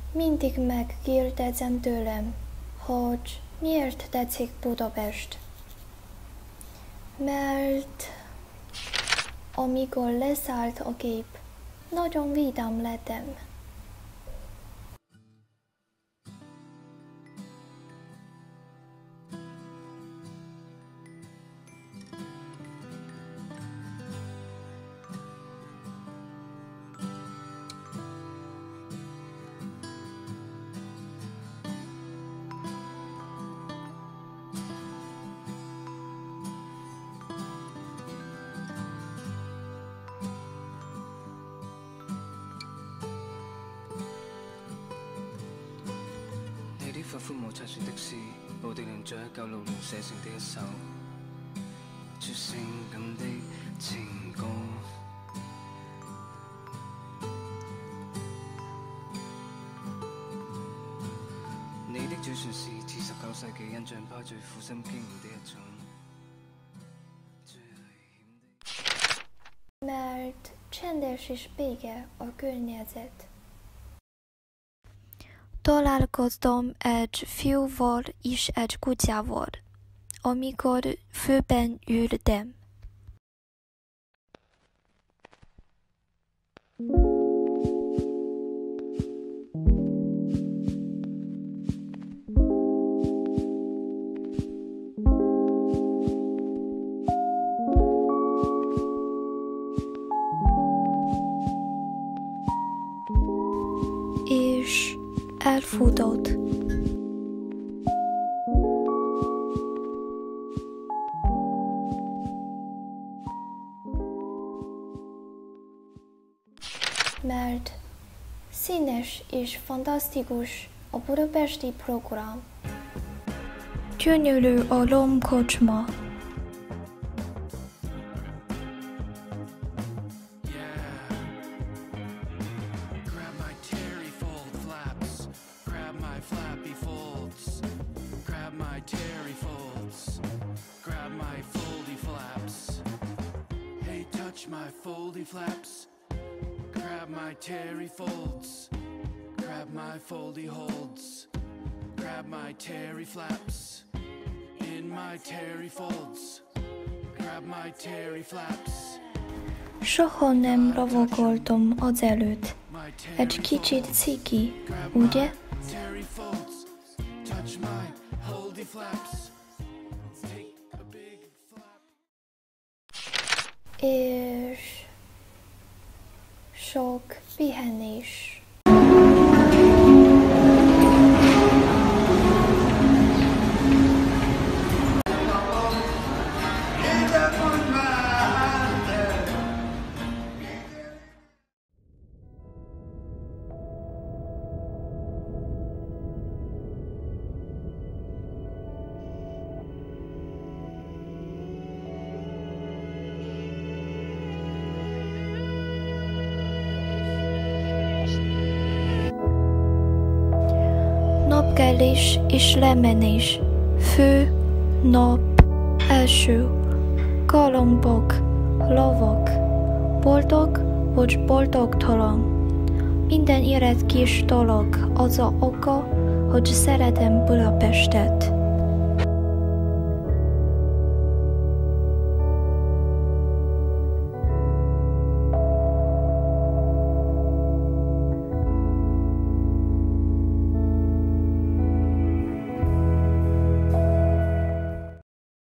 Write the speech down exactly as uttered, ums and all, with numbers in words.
Mindig megkérdezem tőlem, hogy miért tetszik Budapest. Mert amikor leszállt a gép, nagyon vidám lettem. 發歡冇測算的詩，無地連在一九六年寫成的一首最性感的情歌。你的嘴唇是似十九世紀印象派最苦心經營的一種最危險的。 Mert csendes és béke a környezet. Találkoztam egy fiúval és egy kutyával, amikor főben ültem. És elfutott. Mert színes és fantasztikus a budapesti program. Gyönyörű a lombkocsma. My foldy flaps, grab my terry folds, grab my foldy holds, grab my terry flaps, in my terry folds, grab my terry flaps. Soha nem lovagoltam azelőtt. Egy kicsit ciki, ugye? Terry folds, touch my holdy flaps. És sok pihenés. Napkelés és lemenés, fő, nap, első, galambok, lovak, boldog vagy boldogtalan. Minden élet kis dolog, az a oka, hogy szeretem Budapestet.